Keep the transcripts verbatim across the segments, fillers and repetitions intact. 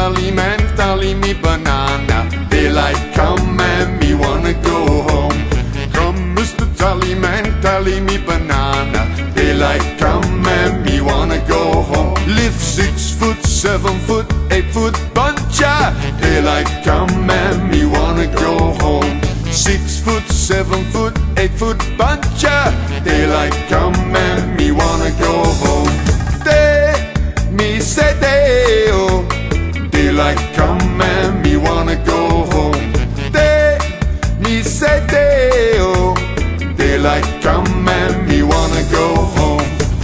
Sentimentally me banana. Daylight come and me wanna go home. Come Mister Sentimentally me banana. Daylight come and me wanna go home. Live six foot, seven foot, eight foot buncher. Daylight come and me wanna go home. Six foot, seven foot, eight foot buncher. Daylight come and me wanna go home. Day, me say day, oh. Daylight come and me wanna go home. Day, me say day, oh. Daylight come and me wanna go home.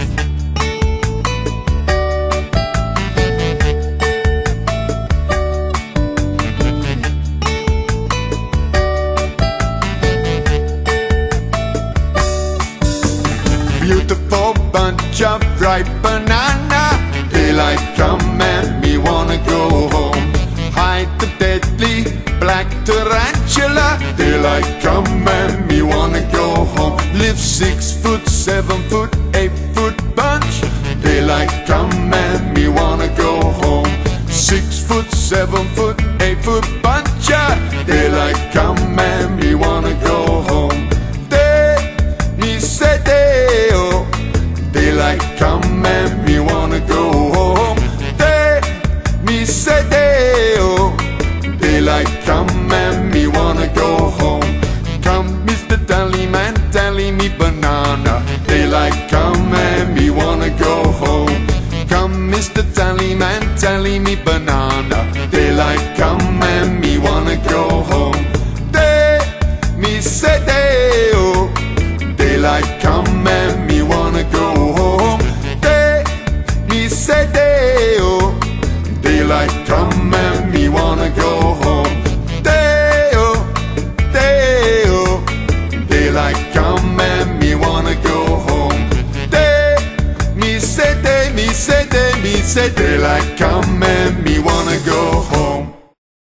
Beautiful bunch of ripe banana. Daylight come and me wanna go home. Hide the deadly black tarantula. Daylight come and me wanna go home. Live six foot, seven foot, eight foot bunch. Daylight come and me wanna go home. Six foot, seven foot, eight foot bunch. Daylight come and me wanna go home. Day, me say day, oh. Daylight come and me wanna go home. Day, me say day, oh. Daylight come and me wanna go home. Come Mister Tallyman, tally me banana. Daylight come and me wanna go home. Come Mister Tallyman, tally me banana. Daylight come and me wanna go home. Day, me say day, oh. Daylight come and me wanna go home. Day, me say day, oh. Daylight come and me wanna go home. Day, oh, day, oh. Daylight come and me wanna go home. Day, me say day, me say day, me say daylight come and me wanna go